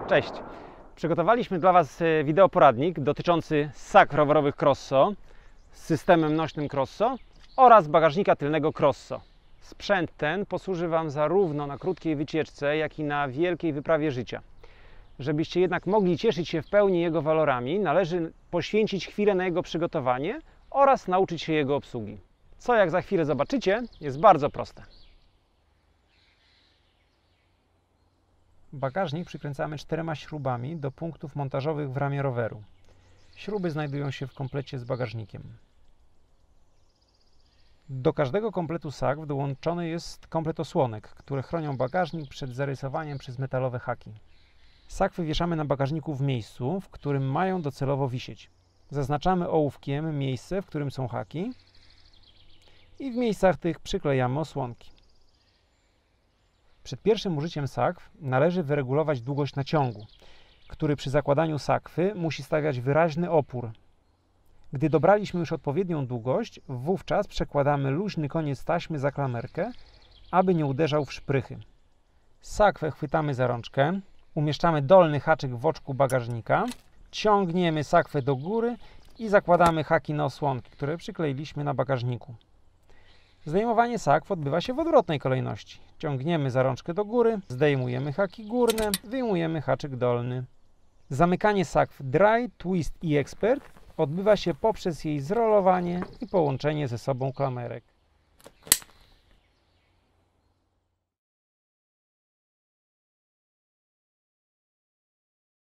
Cześć! Przygotowaliśmy dla Was wideoporadnik dotyczący sakw rowerowych Crosso z systemem nośnym Crosso oraz bagażnika tylnego Crosso. Sprzęt ten posłuży Wam zarówno na krótkiej wycieczce, jak i na wielkiej wyprawie życia. Żebyście jednak mogli cieszyć się w pełni jego walorami, należy poświęcić chwilę na jego przygotowanie oraz nauczyć się jego obsługi. Co, jak za chwilę zobaczycie, jest bardzo proste. Bagażnik przykręcamy 4 śrubami do punktów montażowych w ramie roweru. Śruby znajdują się w komplecie z bagażnikiem. Do każdego kompletu sakw dołączony jest komplet osłonek, które chronią bagażnik przed zarysowaniem przez metalowe haki. Sakwy wieszamy na bagażniku w miejscu, w którym mają docelowo wisieć. Zaznaczamy ołówkiem miejsce, w którym są haki i w miejscach tych przyklejamy osłonki. Przed pierwszym użyciem sakw należy wyregulować długość naciągu, który przy zakładaniu sakwy musi stawiać wyraźny opór. Gdy dobraliśmy już odpowiednią długość, wówczas przekładamy luźny koniec taśmy za klamerkę, aby nie uderzał w szprychy. Sakwę chwytamy za rączkę, umieszczamy dolny haczyk w oczku bagażnika, ciągniemy sakwę do góry i zakładamy haki na osłonki, które przykleiliśmy na bagażniku. Zdejmowanie sakw odbywa się w odwrotnej kolejności. Ciągniemy za rączkę do góry, zdejmujemy haki górne, wyjmujemy haczyk dolny. Zamykanie sakw Dry, Twist i Expert odbywa się poprzez jej zrolowanie i połączenie ze sobą klamerek.